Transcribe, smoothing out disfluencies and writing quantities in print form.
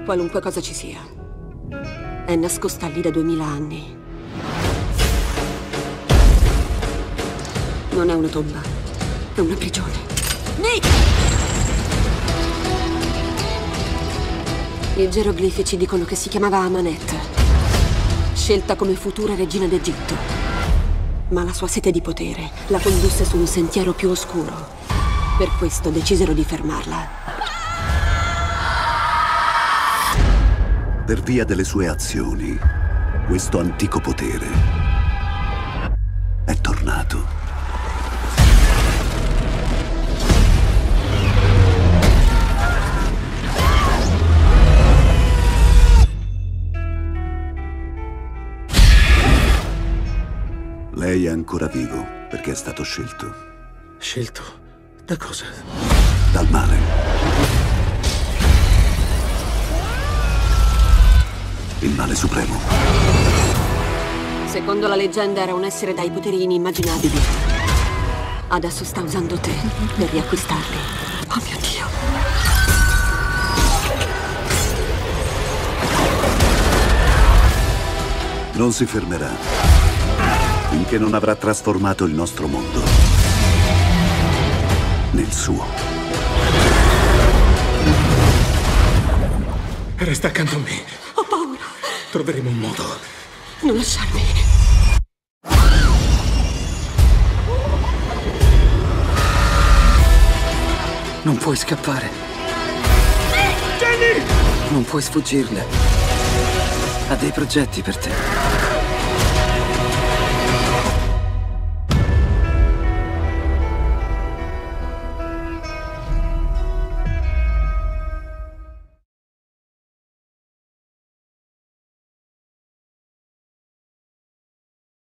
Qualunque cosa ci sia, è nascosta lì da 2000 anni. Non è una tomba, è una prigione. Nick! I geroglifi ci dicono che si chiamava Amanet, scelta come futura regina d'Egitto. Ma la sua sete di potere la condusse su un sentiero più oscuro. Per questo decisero di fermarla. Per via delle sue azioni, questo antico potere è tornato. Lei è ancora vivo perché è stato scelto. Scelto? Da cosa? Dal male. Il male supremo. Secondo la leggenda era un essere dai poteri inimmaginabili. Adesso sta usando te per riacquistarli. Oh mio Dio! Non si fermerà finché non avrà trasformato il nostro mondo nel suo. Resta accanto a me. Ho paura. Troveremo un modo. Non lasciarmi. Non puoi scappare. Jenny! Non puoi sfuggirle. Ha dei progetti per te.